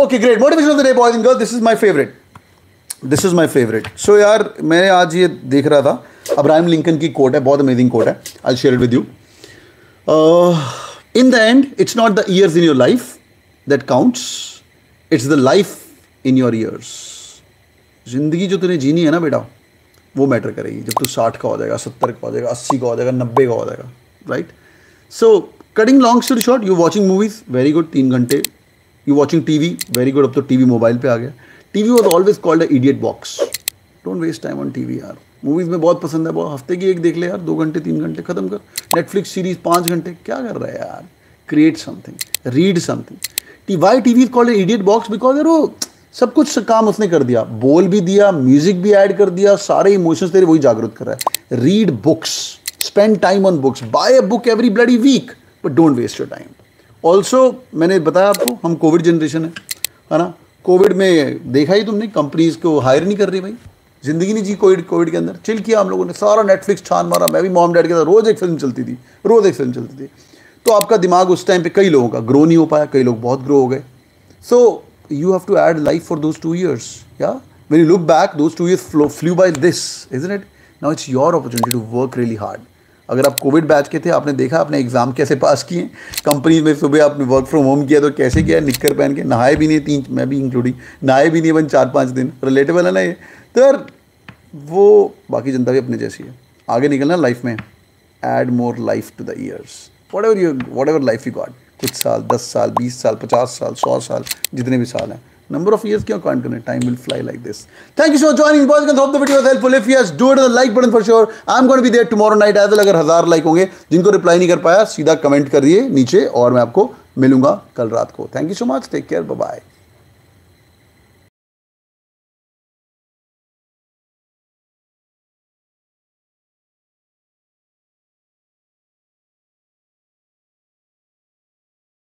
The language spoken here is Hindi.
Okay great, motivation of the day boys and girls, this is my favourite. So यार मैं आज ये देख रहा था, अब्राहम लिंकन की कोट है, बहुत अमेजिंग कोट है, I share it with you. In the end it's not the years in your life that counts, it's the life in your years. जिंदगी जो तूने जीनी है ना बेटा, वो मैटर करेगी जब तू 60 का हो जाएगा, 70 का हो जाएगा, 80 का हो जाएगा, 90 का हो जाएगा. Right. So cutting long story short, you watching movies, very good, 3 घंटे. You watching TV, very good, अब तो टीवी मोबाइल पे आ गया. TV was always called a idiot box. Don't waste time on TV यार. मूवीज में बहुत पसंद है, बहुत, हफ्ते की एक देख ले यार, 2 घंटे 3 घंटे खत्म कर. नेटफ्लिक्स सीरीज 5 घंटे, क्या कर रहा है यार. Create something, read something. Why TV is called idiot box? Because यार वो सब कुछ काम उसने कर दिया, बोल भी दिया, म्यूजिक भी ऐड कर दिया, सारे इमोशंस तेरे वही जागरूक कर रहा है. Read books, spend time on books, buy a book every bloody week, but don't waste your time. Also मैंने बताया आपको, हम कोविड जनरेशन है ना. कोविड में देखा ही तुमने, कंपनीज को हायर नहीं कर रही भाई. जिंदगी नहीं जी कोविड के अंदर. चिल किया हम लोगों ने, सारा नेटफ्लिक्स छान मारा. मैं भी मॉम डैड के साथ रोज एक फिल्म चलती थी. तो आपका दिमाग उस टाइम पे कई लोगों का ग्रो नहीं हो पाया, कई लोग बहुत ग्रो हो गए. सो you have to add life for those 2 years. Yeah, when you look back, those 2 years flew by this, isn't it? Now it's your opportunity to work really hard. अगर आप कोविड बैच के थे, आपने देखा अपने एग्जाम कैसे पास किए. कंपनी में सुबह आपने वर्क फ्रॉम होम किया तो कैसे किया, निक्कर पहन के, नहाए भी नहीं 3, मैं भी इंक्लूडिंग, नहाए भी नहीं बन 4-5 दिन. रिलेटेबल है ना ये. तो यार वो बाकी जनता भी अपने जैसी है. आगे निकलना लाइफ में, add more life to the years, whatever life you got. कुछ साल, 10 साल, 20 साल, 50 साल, 100 साल, जितने भी साल हैं, नंबर ऑफ ईयर्स क्यों काउंट करने. Time will fly like this. Thank you for joining boys and hope the video was helpful. If yes, do it on the like button for sure. I am going to be there tomorrow night as well. अगर 1000 लाइक होंगे, जिनको रिप्लाई नहीं कर पाया सीधा कमेंट करिए नीचे और मैं आपको मिलूंगा कल रात को. Thank you so much, take care, bye bye.